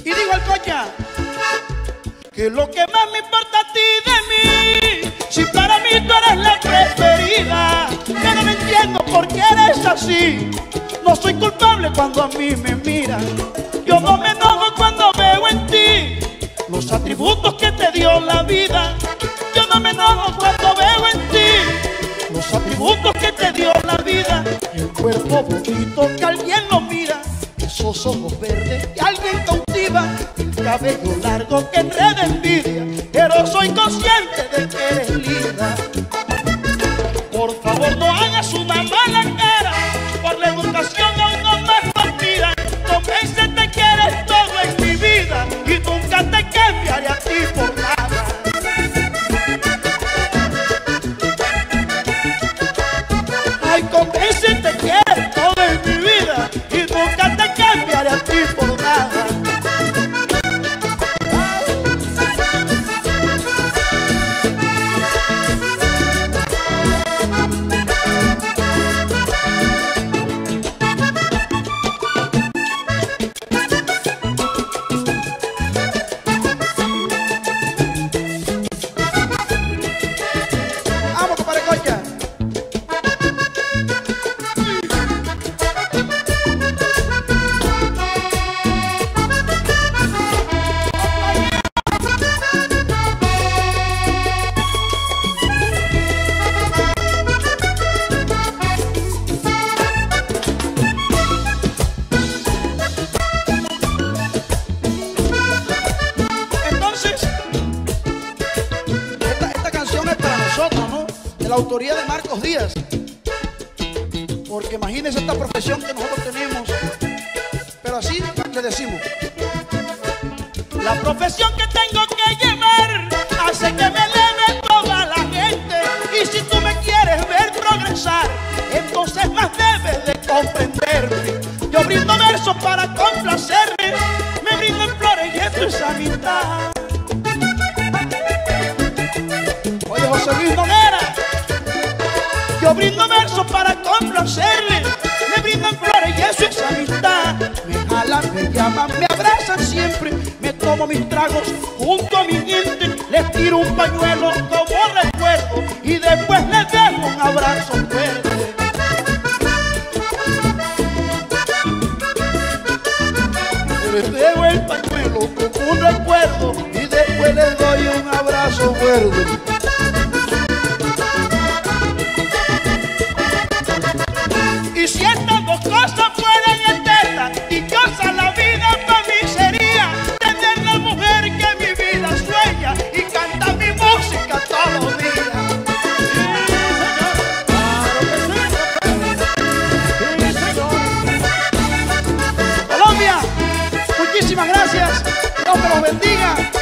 Y digo al cocha, que lo que más me importa a ti de mí, si para mí tú eres la preferida, pero no entiendo por qué eres así. No soy culpable cuando a mí me miran, yo no me enojo cuando veo en ti los atributos que te dio la vida. Yo no me enojo cuando veo en ti los atributos que te dio la vida. El cuerpo bonito que alguien lo mira, esos ojos verdes que alguien cautiva, el cabello largo que enreda envidia, pero soy consciente de que eres linda. Por favor no hagas una mala cara, por la educación aún no me admira. Convéncete que eres todo en mi vida y nunca te cambiaré a ti por nada. Ay, convéncete que eres todo en mi vida y nunca te cambiaré a ti por nada. De la autoría de Marcos Díaz, porque imagínense esta profesión que nosotros tenemos, pero así le decimos: la profesión que tengo que llevar hace que me eleve toda la gente, y si tú me quieres ver progresar, entonces más debes de comprenderme. Yo brindo versos para complacerme, me brindo en flores y esto es amistad. Oye, José Luis Noguera, yo brindo versos para complacerle, me brindan flores y eso es amistad. Me jalan, me llaman, me abrazan siempre, me tomo mis tragos junto a mi gente, les tiro un pañuelo como recuerdo y después les dejo un abrazo fuerte. Les dejo el pañuelo como un recuerdo y después les doy un abrazo fuerte. Y si estas dos cosas fueran eternas, dichosa la vida para mí sería tener la mujer que mi vida sueña y canta mi música todos los días. Colombia, muchísimas gracias, Dios me los bendiga.